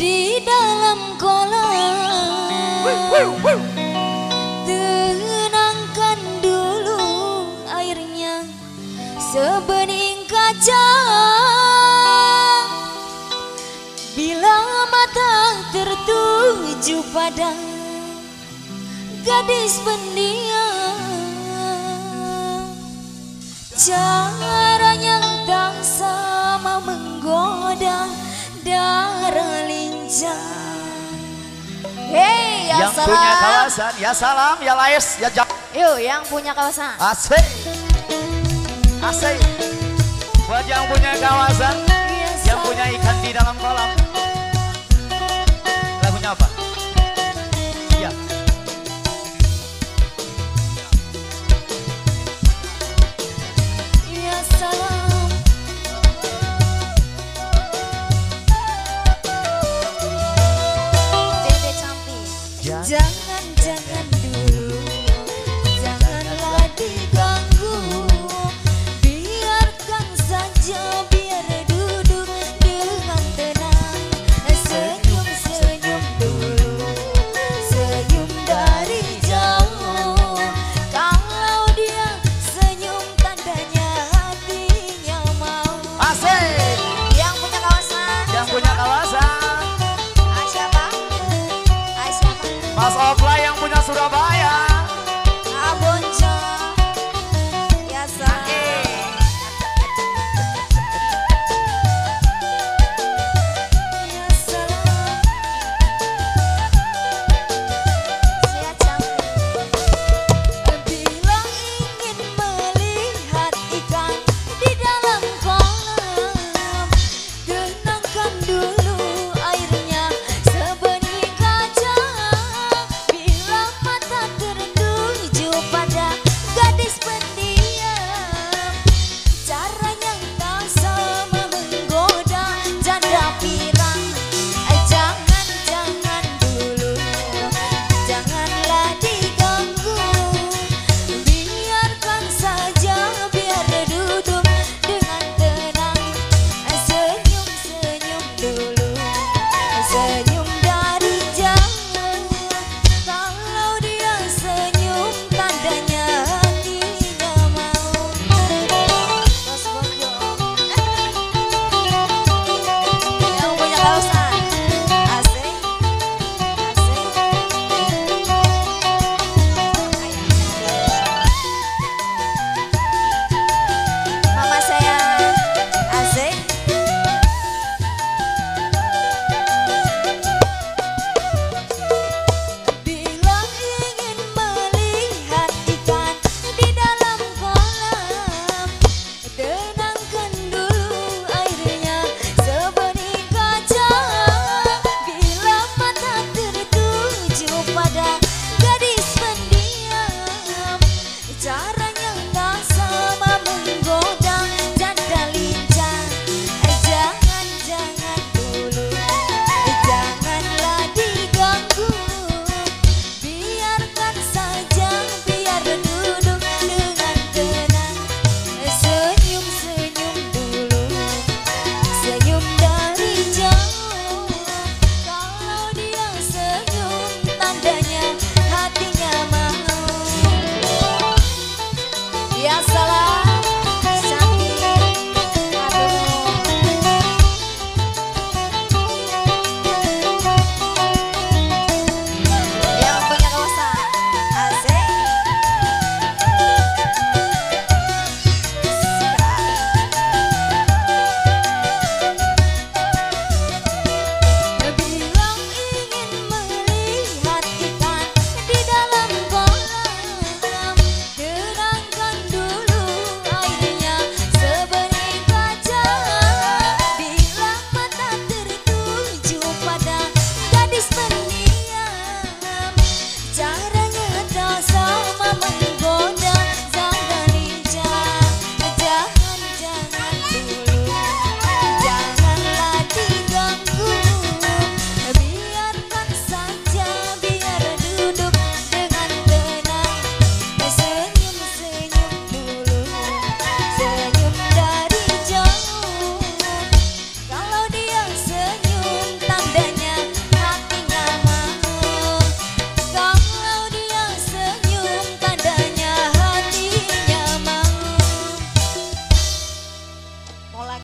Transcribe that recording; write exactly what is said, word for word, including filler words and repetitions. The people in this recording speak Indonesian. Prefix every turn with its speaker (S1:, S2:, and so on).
S1: di dalam kolam. Tenangkan dulu airnya sebening kaca. Bila mata tertuju pada gadis pendiam, cara yang tak sama menggoda darah lincah. Hey, ya
S2: yang
S1: salam.
S2: punya kawasan, ya salam, ya laes, ya jam.
S1: Yuk, yang punya kawasan.
S2: Asik, asik. Buat yang punya kawasan,
S1: Ya
S2: yang
S1: salam.
S2: punya ikan di dalam kolam. Lagunya apa? Iya.
S1: Ya salam. Dede cantik. Jangan, jangan dulu, janganlah diganggu. Biarkan saja, biar duduk dengan tenang. Senyum, senyum dulu, senyum dari jauh. Kalau dia senyum, tandanya hatinya mau.
S2: Asik.
S1: Yang punya kawasan.
S2: Yang punya kawasan,
S1: Ah, siapa? Ah, siapa?
S2: Mas Opla yang punya Surabaya.